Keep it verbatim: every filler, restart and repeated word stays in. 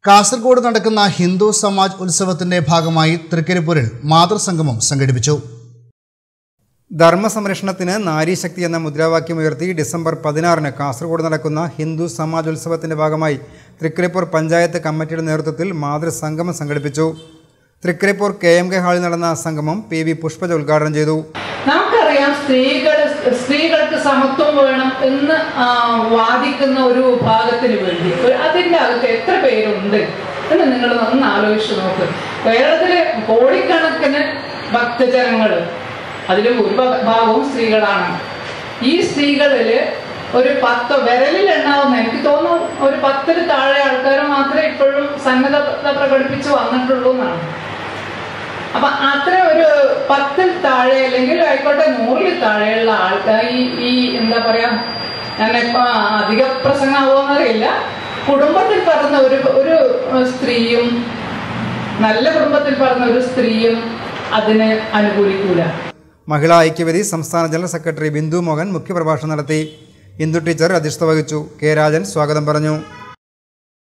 കാസർഗോഡ് നടക്കുന്ന ഹിന്ദു സമാജ് ഉത്സവത്തിന്റെ ഭാഗമായി തൃക്കരിപ്പൂരിൽ മാതൃസംഗമം സംഘടിപ്പിച്ചു. ധർമ്മസംരക്ഷണത്തിന് നാരീശക്തി എന്ന മുദ്രാവാക്യമുയർത്തി ഡിസംബർ പതിനാറിന് കാസർഗോഡ് നടക്കുന്ന ഹിന്ദു സമാജ് ഉത്സവത്തിന്റെ ഭാഗമായി തൃക്കരിപ്പൂർ പഞ്ചായത്ത് കമ്മിറ്റിയുടെ നേതൃത്വത്തിൽ മാതൃസംഗമം സംഘടിപ്പിച്ചു. തൃക്കരിപ്പൂർ കെ എം കെ ഹാളിൽ നടന്ന സംഗമം പി വി പുഷ്പജ ഉദ്ഘാടനം ചെയ്തു. നമുക്കറിയാം, സ്ത്രീകൾ സ്ത്രീകൾക്ക് സമത്വം വേണം എന്ന് വാദിക്കുന്ന ഒരു വിഭാഗത്തിന് വേണ്ടി അതിൻ്റെ അകത്ത് എത്ര പേരുണ്ട് എന്ന് നിങ്ങൾ ഒന്ന് ആലോചിച്ച് നോക്ക്. കേരളത്തിലെ കോടിക്കണക്കിന് ഭക്തജനങ്ങൾ, അതിൽ ഭൂരിഭാഗവും സ്ത്രീകളാണ്. ഈ സ്ത്രീകളിൽ ഒരു പത്ത് വിരലിൽ എണ്ണാവുന്ന, എനിക്ക് തോന്നുന്നു ഒരു പത്തിൽ താഴെ ആൾക്കാർ മാത്രമേ ഇപ്പോഴും സന്നദ്ധത പ്രകടിപ്പിച്ച് വന്നിട്ടുള്ളൂ എന്നാണ്. അപ്പൊ അത്ര ഒരു പത്തിൽ താഴെ അല്ലെങ്കിൽ ആയിക്കോട്ടെ നൂറിൽ താഴെയുള്ള ആൾക്കാർ ഈ ഈ എന്താ പറയാ, ഞാനിപ്പോ അധിക പ്രസംഗമാവുമെന്നറിയില്ല, കുടുംബത്തിൽ പറഞ്ഞ ഒരു ഒരു സ്ത്രീയും, നല്ല കുടുംബത്തിൽ പറഞ്ഞ ഒരു സ്ത്രീയും അതിന് അനുകൂലിക്കൂല. മഹിളാ ഐക്യവേദി സംസ്ഥാന ജനറൽ സെക്രട്ടറി ബിന്ദു മോഹൻ മുഖ്യപ്രഭാഷണം നടത്തി. ഇന്ദു ടീച്ചർ അധ്യക്ഷത വഹിച്ചു. കെ രാജൻ സ്വാഗതം പറഞ്ഞു.